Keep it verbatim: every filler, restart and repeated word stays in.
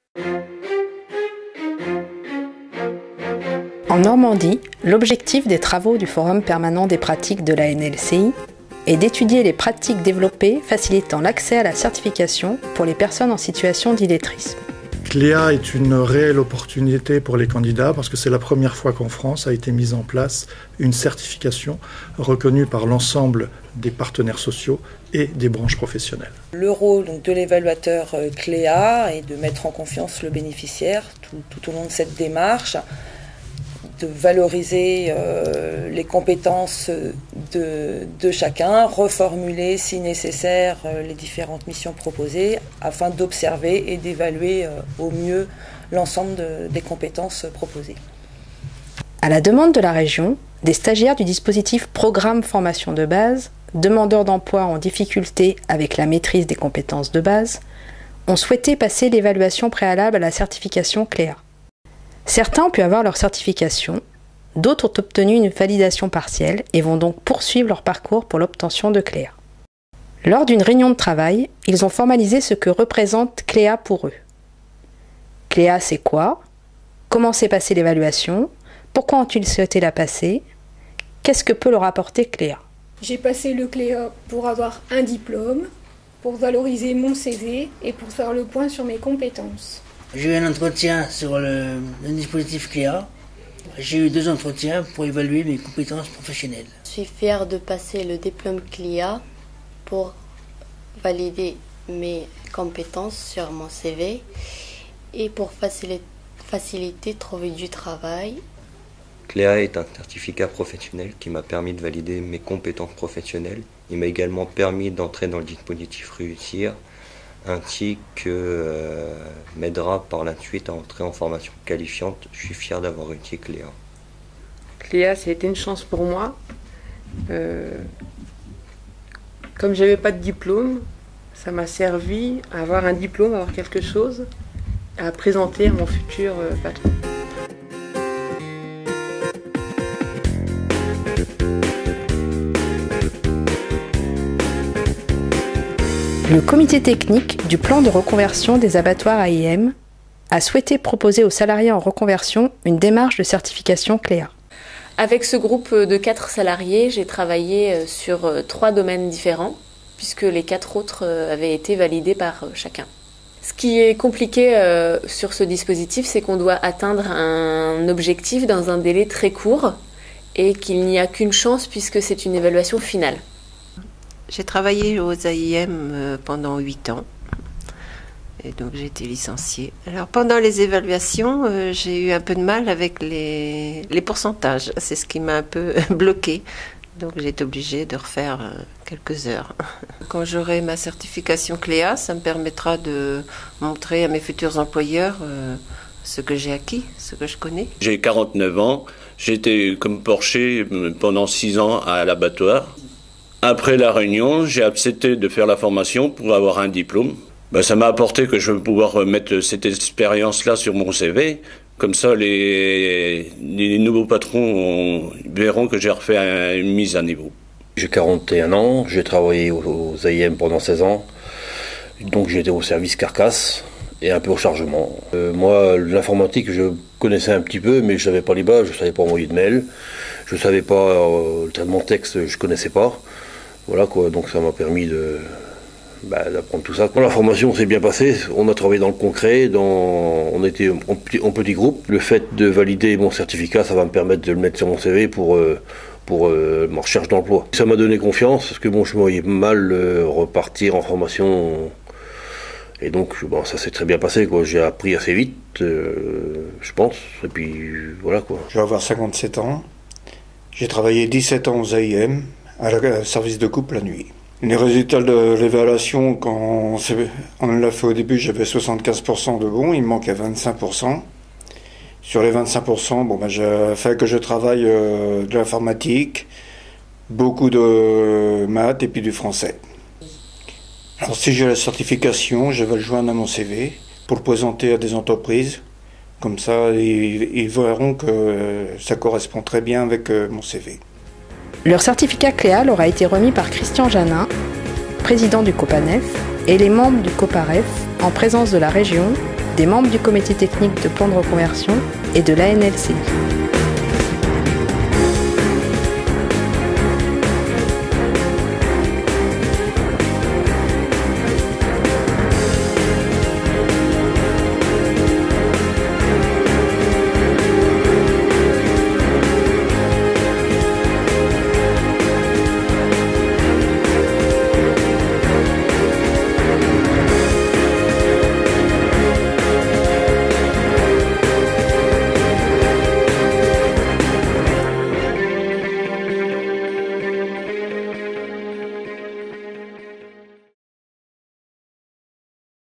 En Normandie, l'objectif des travaux du Forum permanent des pratiques de la N L C I est d'étudier les pratiques développées facilitant l'accès à la certification pour les personnes en situation d'illettrisme. C L E A est une réelle opportunité pour les candidats parce que c'est la première fois qu'en France a été mise en place une certification reconnue par l'ensemble des partenaires sociaux et des branches professionnelles. Le rôle donc, de l'évaluateur C L E A est de mettre en confiance le bénéficiaire tout, tout au long de cette démarche, de valoriser euh, les compétences de, de chacun, reformuler si nécessaire euh, les différentes missions proposées afin d'observer et d'évaluer euh, au mieux l'ensemble de, des compétences proposées. À la demande de la région, des stagiaires du dispositif Programme Formation de base, demandeurs d'emploi en difficulté avec la maîtrise des compétences de base, ont souhaité passer l'évaluation préalable à la certification C L E A. Certains ont pu avoir leur certification, d'autres ont obtenu une validation partielle et vont donc poursuivre leur parcours pour l'obtention de C L E A. Lors d'une réunion de travail, ils ont formalisé ce que représente C L E A pour eux. C L E A, c'est quoi? Comment s'est passée l'évaluation? Pourquoi ont-ils souhaité la passer? Qu'est-ce que peut leur apporter C L E A? J'ai passé le C L E A pour avoir un diplôme, pour valoriser mon C V et pour faire le point sur mes compétences. J'ai eu un entretien sur le, le dispositif C L E A. J'ai eu deux entretiens pour évaluer mes compétences professionnelles. Je suis fière de passer le diplôme C L E A pour valider mes compétences sur mon C V et pour faciliter, faciliter trouver du travail. C L E A est un certificat professionnel qui m'a permis de valider mes compétences professionnelles. Il m'a également permis d'entrer dans le dispositif Réussir, ainsi que euh, m'aidera par la suite à entrer en formation qualifiante. Je suis fier d'avoir réussi C L E A. C L E A, ça a été une chance pour moi. Euh, comme j'avais pas de diplôme, ça m'a servi à avoir un diplôme, à avoir quelque chose à présenter à mon futur euh, patron. Le comité technique du plan de reconversion des abattoirs A I M a souhaité proposer aux salariés en reconversion une démarche de certification C L E A. Avec ce groupe de quatre salariés, j'ai travaillé sur trois domaines différents, puisque les quatre autres avaient été validés par chacun. Ce qui est compliqué sur ce dispositif, c'est qu'on doit atteindre un objectif dans un délai très court et qu'il n'y a qu'une chance puisque c'est une évaluation finale. J'ai travaillé aux A I M pendant huit ans et donc j'ai été licenciée. Alors pendant les évaluations, euh, j'ai eu un peu de mal avec les, les pourcentages. C'est ce qui m'a un peu bloquée. Donc j'ai été obligée de refaire euh, quelques heures. Quand j'aurai ma certification C L E A, ça me permettra de montrer à mes futurs employeurs euh, ce que j'ai acquis, ce que je connais. J'ai quarante-neuf ans. J'ai été comme porcher pendant six ans à l'abattoir. Après la réunion, j'ai accepté de faire la formation pour avoir un diplôme. Ben, ça m'a apporté que je vais pouvoir mettre cette expérience-là sur mon C V. Comme ça, les, les nouveaux patrons verront que j'ai refait un, une mise à niveau. J'ai quarante et un ans, j'ai travaillé aux, aux A I M pendant seize ans. Donc j'étais au service carcasse et un peu au chargement. Euh, moi, l'informatique, je connaissais un petit peu, mais je ne savais pas les bases, je ne savais pas envoyer de mail. Je ne savais pas, euh, le traitement de texte, je ne connaissais pas. Voilà quoi, donc ça m'a permis de, bah, d'apprendre tout ça. Quand la formation s'est bien passée, on a travaillé dans le concret, dans, on était en petit, en petit groupe. Le fait de valider mon certificat, ça va me permettre de le mettre sur mon C V pour, euh, pour euh, ma recherche d'emploi. Ça m'a donné confiance, parce que bon, je me voyais mal euh, repartir en formation. Et donc bon, ça s'est très bien passé, quoi. J'ai appris assez vite, euh, je pense, et puis voilà quoi. Je vais avoir cinquante-sept ans, j'ai travaillé dix-sept ans aux A I M, à la service de couple la nuit. Les résultats de l'évaluation, quand on l'a fait au début, j'avais soixante-quinze pour cent de bons, il me manquait vingt-cinq pour cent. Sur les vingt-cinq pour cent, bon, ben, j'ai fait que je travaille euh, de l'informatique, beaucoup de maths et puis du français. Alors si j'ai la certification, je vais le joindre à mon C V pour le présenter à des entreprises. Comme ça, ils, ils verront que ça correspond très bien avec euh, mon C V. Leur certificat C L E A leur a été remis par Christian Janin, président du COPANEF, et les membres du COPAREF, en présence de la région, des membres du comité technique de plan de reconversion et de l'A N L C I.